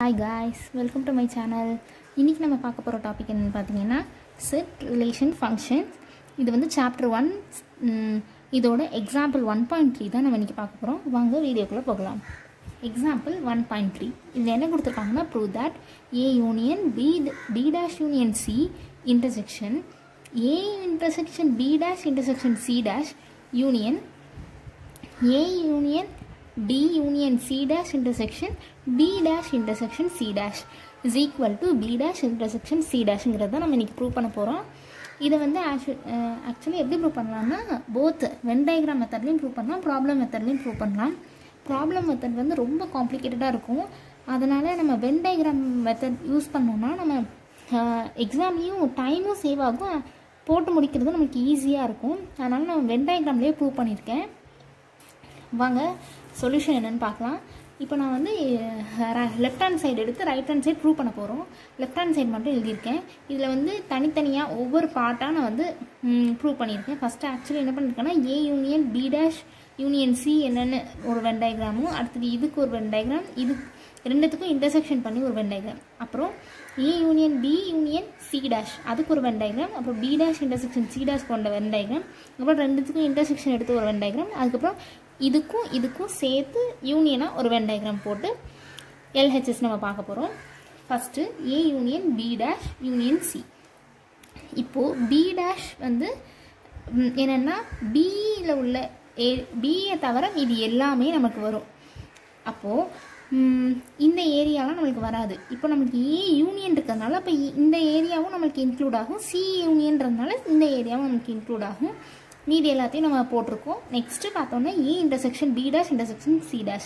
Hi guys, welcome to my channel. இன்னைக்கு நம்ம பார்க்க போற டாபிக் என்னன்னு பாத்தீங்கன்னா set relation functions. இது வந்து chapter 1 இதோட example 1.3 தான் நம்ம இன்னைக்கு பார்க்க போறோம். வாங்க வீடியோக்குள்ள போகலாம். Example 1.3. இதுல என்ன கொடுத்திருக்காங்கன்னா prove that A union B dash union C intersection A intersection B dash intersection C dash union A union B union C dash intersection B dash intersection C dash is equal to B dash intersection C dash ங்கிறத நம்ம இன்னைக்கு prove பண்ண போறோம். இத வந்து actually எப்படி prove பண்ணலாம்னா both Venn diagram மெத்தட்லயும் prove பண்ணலாம், ப்ராப்ளம் மெத்தட்லயும் ப்ரூவ் பண்ணலாம். ப்ராப்ளம் மெத்தட் வந்து ரொம்ப காம்ப்ளிகேட்டடா இருக்கும். அதனால நம்ம Venn diagram மெத்தட் யூஸ் பண்ணோம்னா நம்ம எக்ஸாம்லயும் டைமும் சேவ் ஆகும், போட்டு முடிக்கிறது நமக்கு ஈஸியா இருக்கும். அதனால நான் Venn diagramலயே ப்ரூவ் பண்ணிருக்கேன். வாங்க சொல்யூஷன் என்னன்னு பார்க்கலாம். இப்போ நான் வந்து லெஃப்ட் ஹேண்ட் சைடு எடுத்து ரைட் ஹேண்ட் சைடு ப்ரூவ் பண்ண போகிறோம். லெஃப்ட் ஹேண்ட் சைடு மட்டும் எழுதியிருக்கேன். இதில் வந்து தனித்தனியாக ஒவ்வொரு பார்ட்டாக நான் வந்து ப்ரூவ் பண்ணியிருக்கேன். ஃபஸ்ட்டு ஆக்சுவலி என்ன பண்ணியிருக்கேன்னா A union B dash union C என்னென்னு ஒரு வென் டயக்ராமும், அடுத்தது இதுக்கு ஒரு வென் டயக்ராம், இது ரெண்டுத்துக்கும் இன்டர்செக்ஷன் பண்ணி ஒரு வென் டயக்ராம், அப்புறம் A union B union C dash அதுக்கு ஒரு வென் டயக்ராம், அப்புறம் B dash intersection C dash கொண்ட வென் டயக்ராம், அப்புறம் ரெண்டுத்துக்கும் இன்டர்செக்ஷன் எடுத்து ஒரு வென் டயக்ராம், அதுக்கப்புறம் இதுக்கும் சேர்த்து யூனியனாக ஒரு வென் டயக்ராம் போட்டு எல்ஹெச்எஸ் நம்ம பார்க்க போகிறோம். First A union B dash union C. இப்போது பி டேஷ் வந்து என்னென்னா பியில் உள்ள பியை தவிர இது எல்லாமே நமக்கு வரும். அப்போது இந்த ஏரியாலாம் நம்மளுக்கு வராது. இப்போ நம்மளுக்கு ஏ யூனியன் இருக்கிறதுனால அப்போ இந்த ஏரியாவும் நம்மளுக்கு இன்க்ளூட் ஆகும், சி யூனியன்றதுனால இந்த ஏரியாவும் நமக்கு இன்க்ளூட் ஆகும். மீதி எல்லாத்தையும் நம்ம போட்டிருக்கோம். நெக்ஸ்ட்டு பார்த்தோன்னா A intersection B dash intersection C dash.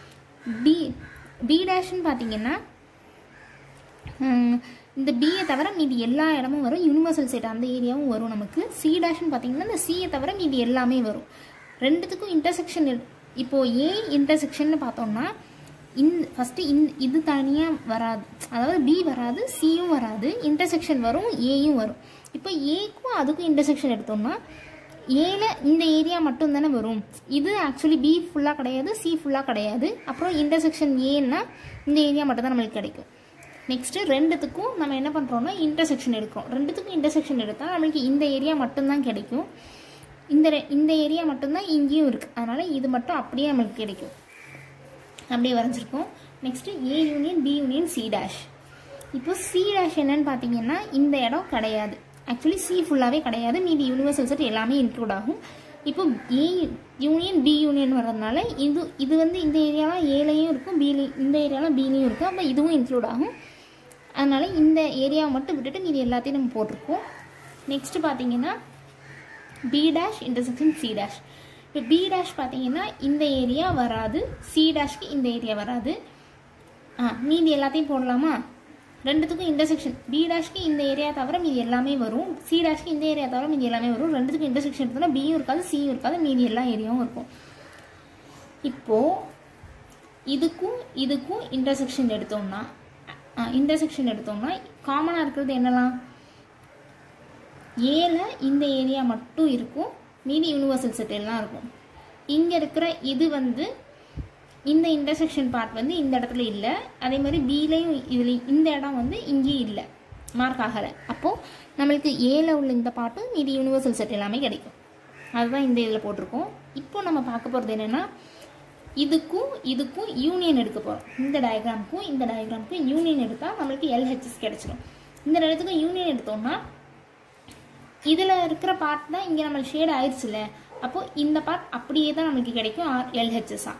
B டேஷ்ன்னு பார்த்தீங்கன்னா இந்த பியை தவிர மீதி எல்லா இடமும் வரும், யூனிவர்சல் செட் அந்த ஏரியாவும் வரும் நமக்கு. சி டேஷ்ன்னு பார்த்தீங்கன்னா இந்த சியை தவிர மீதி எல்லாமே வரும். ரெண்டுத்துக்கும் இன்டர்செக்ஷன் இப்போது ஏ இன்டர்செக்ஷன் பார்த்தோம்னா ஃபஸ்ட்டு இது தனியாக வராது, அதாவது பி வராது, சியும் வராது, இன்டர்செக்ஷன் வரும், ஏயும் வரும். இப்போ ஏக்கும் அதுக்கும் இன்டர்செக்ஷன் எடுத்தோம்னா ஏல இந்த ஏரியா மட்டும் தானே வரும். இது ஆக்சுவலி பி ஃபுல்லாக கிடையாது, சி ஃபுல்லாக கிடையாது. அப்புறம் இன்டர்செக்ஷன் ஏன்னா இந்த ஏரியா மட்டும் தான் நம்மளுக்கு கிடைக்கும். நெக்ஸ்ட்டு ரெண்டுத்துக்கும் நம்ம என்ன பண்ணுறோம்னா இன்டர்செக்ஷன் எடுக்கிறோம். ரெண்டுத்துக்கும் இன்டர்செக்ஷன் எடுத்தால் நம்மளுக்கு இந்த ஏரியா மட்டும்தான் கிடைக்கும். இந்த ஏரியா மட்டும்தான் இங்கேயும் இருக்குது, அதனால் இது மட்டும் அப்படியே நம்மளுக்கு கிடைக்கும். அப்படியே வரைஞ்சிருக்கோம். Next A union B union C dash. இப்போ சி டேஷ் என்னன்னு பார்த்தீங்கன்னா இந்த இடம் கிடையாது, ஆக்சுவலி சி ஃபுல்லாகவே கிடையாது, மீதி யூனிவர்சல் செட் எல்லாமே இன்க்ளூட் ஆகும். இப்போ ஏ யூனியன் பி யூனியன் வர்றதுனால இது வந்து இந்த ஏரியாலாம் ஏலையும் இருக்கும், பிலையும் இந்த ஏரியாலாம் பிலையும் இருக்கும், அப்போ இதுவும் இன்க்ளூட் ஆகும். அதனால் இந்த ஏரியாவை மட்டும் விட்டுட்டு மீதி எல்லாத்தையும் நம்ம போட்டிருக்கோம். நெக்ஸ்ட்டு பார்த்தீங்கன்னா B dash intersection C dash. இப்போ பி டேஷ் பார்த்தீங்கன்னா இந்த ஏரியா வராது, சி டேஷ்க்கு இந்த ஏரியா வராது. மீதி எல்லாத்தையும் போடலாமா? ரெண்டுத்துக்கும் இன்டர்செக்ஷன் பி டேஷ்க்கு இந்த ஏரியா தவிர மீதி எல்லாமே வரும், சி டேஷ்க்கு இந்த ஏரியா தவிர மீதி எல்லாமே வரும். ரெண்டுத்துக்கும் இன்டர்செக்ஷன் எடுத்தோம்னா பியும் இருக்காது, சியும் இருக்காது, மீதி எல்லா ஏரியாவும் இருக்கும். இப்போது இதுக்கும் இன்டர்செக்ஷன் எடுத்தோம்னா காமனாக இருக்கிறது என்னலாம்? ஏல இந்த ஏரியா மட்டும் இருக்கும், மீதி யூனிவர்சல் செட் எல்லாம் இருக்கும். இங்கே இருக்கிற இது வந்து இந்த இன்டர்செக்ஷன் பார்ட் வந்து இந்த இடத்துல இல்லை, அதே மாதிரி பிலையும் இதுலேயும் இந்த இடம் வந்து இங்கேயும் இல்லை, மார்க் ஆகலை. அப்போது நம்மளுக்கு ஏல உள்ள இந்த பார்ட்டும் மீதி யூனிவர்சல் செட் எல்லாமே கிடைக்கும். அதுதான் இந்த இதில் போட்டிருக்கோம். இப்போ நம்ம பார்க்க போகிறது என்னென்னா இதுக்கும் யூனியன் எடுக்க போகிறோம். இந்த டயக்ராமுக்கும் யூனியன் எடுத்தால் நம்மளுக்கு எல்ஹெச்எஸ் கிடைச்சிடும். இந்த இடத்துக்கும் யூனியன் எடுத்தோம்னா இதில் இருக்கிற பார்ட் தான் இங்கே நம்மளுக்கு ஷேட் ஆயிடுச்சுல்ல, அப்போது இந்த பார்ட் அப்படியே தான் நம்மளுக்கு கிடைக்கும் எல்ஹெச்எஸ்ஸா.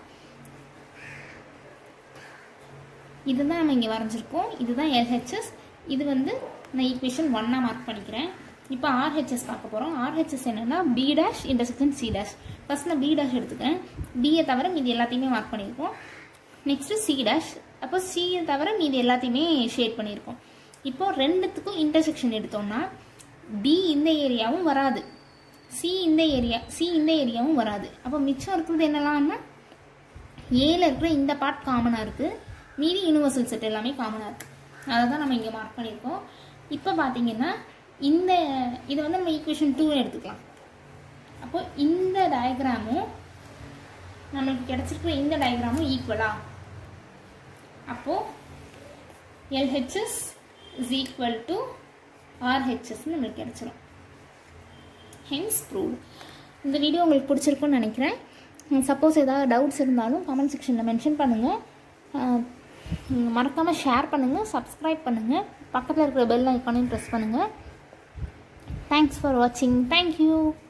இதுதான் நம்ம இங்கே வரைஞ்சிருக்கோம், இதுதான் எல்ஹெச்எஸ். இது வந்து நான் ஈக்குவேஷன் 1 மார்க் பண்ணிக்கிறேன். இப்போ ஆர்ஹெச்எஸ் பார்க்க போகிறோம். ஆர்ஹெச்எஸ் என்னென்னா B dash intersection C dash. First நான் பி டேஷ் எடுத்துக்கிறேன், பியை தவிர மீதி எல்லாத்தையுமே மார்க் பண்ணியிருக்கோம். நெக்ஸ்ட்டு சி டேஷ், அப்போ சியை தவிர மீதி எல்லாத்தையுமே ஷேட் பண்ணியிருக்கோம். இப்போது ரெண்டுத்துக்கும் இன்டர்செக்ஷன் எடுத்தோம்னா பி இந்த ஏரியாவும் வராது, சி இந்த ஏரியாவும் வராது. அப்போ மிச்சம் இருக்கிறது என்னலாம்னா ஏல இருக்கிற இந்த பார்ட் காமனாக இருக்குது, மீதி யூனிவர்சல் செட் எல்லாமே காமனாக இருக்குது. அதை தான் நம்ம இங்கே மார்க் பண்ணியிருக்கோம். இப்போ பார்த்தீங்கன்னா இதை வந்து நம்ம ஈக்குவேஷன் 2 எடுத்துக்கலாம். அப்போ இந்த டயக்ராமும் நம்மளுக்கு கிடைச்சிருக்கிற இந்த டயக்ராமும் ஈக்குவலா? அப்போது LHS is equal to RHS நம்மளுக்கு கிடைச்சிரும். Hence proved. இந்த வீடியோ உங்களுக்கு பிடிச்சிருக்குன்னு நினைக்கிறேன். சப்போஸ் ஏதாவது டவுட்ஸ் இருந்தாலும் கமெண்ட் செக்ஷனில் மென்ஷன் பண்ணுங்கள். மறக்காமல் ஷேர் பண்ணுங்கள், சப்ஸ்கிரைப் பண்ணுங்கள், பக்கத்தில் இருக்கிற பெல் ஐக்கானையும் ப்ரெஸ் பண்ணுங்கள். தேங்க்ஸ் ஃபார் வாட்சிங். தேங்க்யூ.